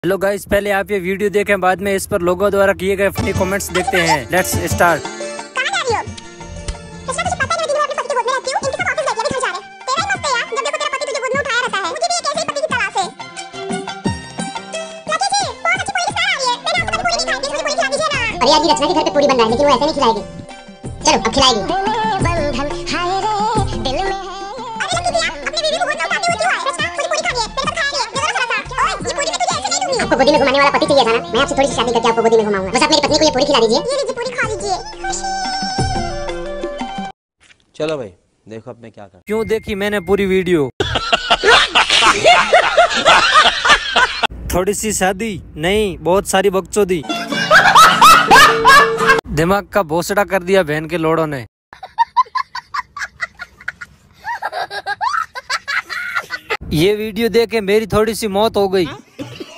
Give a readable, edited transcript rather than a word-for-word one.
Hello guys, पहले आप ये वीडियो देखें, बाद में इस पर लोगों द्वारा किए गए फनी कमेंट्स देखते हैं। Let's start. अरे यार, ये रचना के घर पे पूरी बन रहा है, लेकिन वो ऐसे नहीं खिलाएगी। चलो अब खिलाएगी। आपको गोदी में घुमाने वाला पति चाहिए था ना? मैं आपसे थोड़ी सी शादी करके आपको गोदी में घुमाऊंगा। बस आप मेरी पत्नी को ये पूरी खिला दीजिए। ये लीजिए, पूरी खा लीजिए। चलो भाई, देखो अब मैं क्या कर। क्यों देखी मैंने पूरी वीडियो। थोड़ी सी शादी नहीं, बहुत सारी बकचोदी। दिमाग का भोसड़ा कर दिया बहन के लोड़ों ने। ये वीडियो देख के मेरी थोड़ी सी मौत हो गई।